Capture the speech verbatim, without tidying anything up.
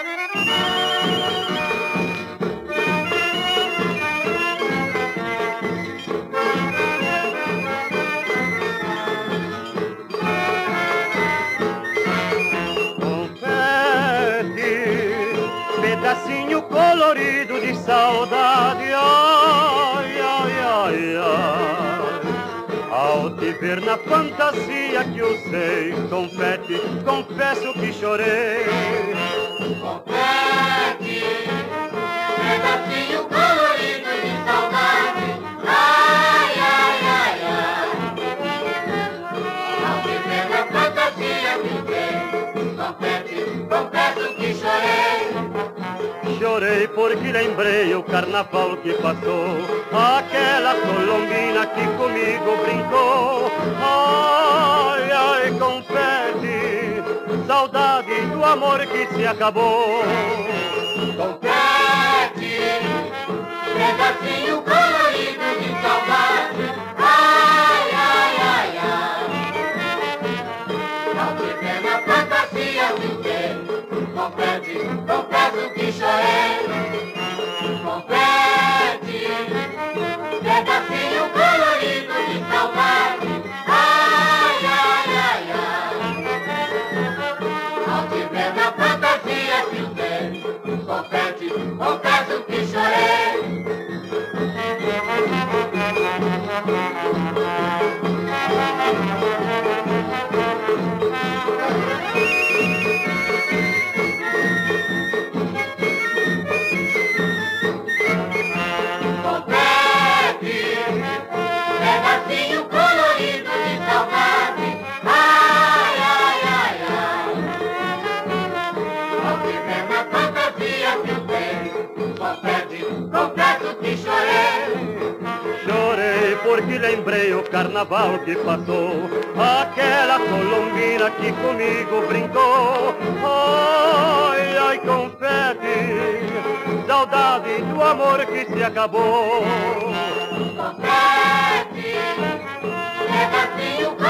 Pedacinho colorido de saudade, ai, ai, ai, ai. Ao te ver na fantasia que usei, confete, confesso que chorei. Confete, pedacinho colorido de saudade, ai, ai, ai, ai. Ao te ver na fantasia que usei, confete, confesso que chorei. Chorei porque lembrei o carnaval que passou, aquela colombina que comigo brincou. Ai, ai, confete, saudade do amor que se acabou. Confete, pedacinho colorido de saudade, ai, ai, ai, ai. Ao te ver na fantasia fiquei, confete, confesso que chorei. Confete, pedacinho colorido de saudade, ai, ai, ai, ai. Ao te ver na fantasia fiquei, confete, confesso que chorei. Pedacinho colorido de saudade, ai, ai, ai, ai. Ao te ver na fantasia que eu tenho, confete, confesso que chorei. Chorei porque lembrei o carnaval que passou, aquela colombina que comigo brincou. Ai, ai, confete, saudade do amor que se acabou. Confete, pedacinho